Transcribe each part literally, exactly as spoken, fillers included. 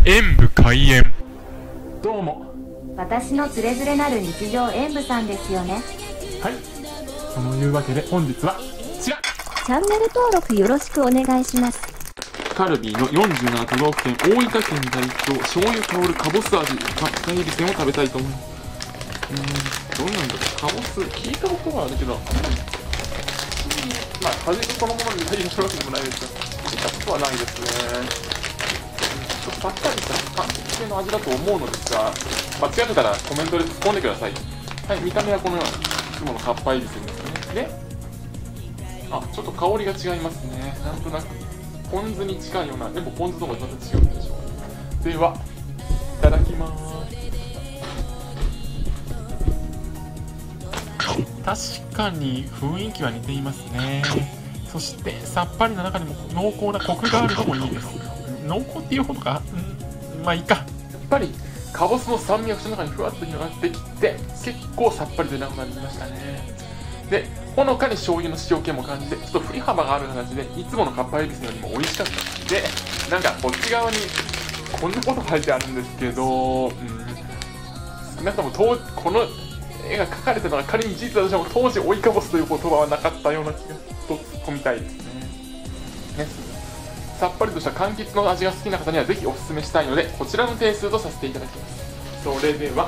演武開演。どうも。 私のつれづれなる日常演武さんですよね。 はい、そのいうわけで本日はこちら、 チャンネル登録よろしくお願いします。 カルビーのよんじゅうなな都道府県大分県代表醤油香るかぼす味赤エビせんを食べたいと思います。うーん、どうなんだろう。かぼす聞いたことはあるけど、まあ味そのものに大変するわけでもないですが、見たことはないですね。ちょっとさっぱりした柑橘系の味だと思うのですが、間違ってたらコメントで突っ込んでください。はい、見た目はこのようないつものかっぱえびせんですね。で、あ、ちょっと香りが違いますね。なんとなくポン酢に近いような、でもポン酢の方が全然違うんでしょう。では、いただきまー確かに雰囲気は似ていますね。そしてさっぱりの中にも濃厚なコクがあるのもいいです。濃厚っていうほどか、うん、まあいいか。 やっぱりかぼすの酸味が口の中にふわっと広がってきて、結構さっぱりでなくなりましたね。で、ほのかに醤油の塩気も感じて、ちょっと振り幅がある形で、いつものかっぱえびせんよりも美味しかったで、なんかこっち側にこんなこと書いてあるんですけど、うん、少なくとも当この絵が描かれてるのが仮に事実だとしても、当時追いかぼすという言葉はなかったような気がと込みたいですね。ね、さっぱりとした柑橘の味が好きな方にはぜひおすすめしたいので、こちらの点数とさせていただきます。それでは、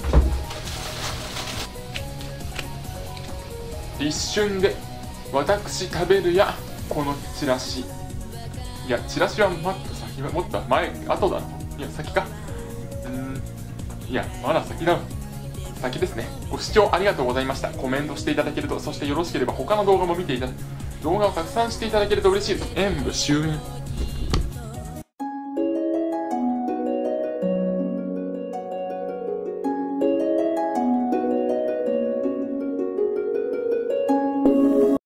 立春で私食べるやこのチラシ。いや、チラシはもっと先はもっと前後だ。いや、先か。うーん、いや、まだ先だ。先ですね。ご視聴ありがとうございました。コメントしていただけると、そしてよろしければ他の動画も見ていただ動画を拡散していただけると嬉しいです。演武終演。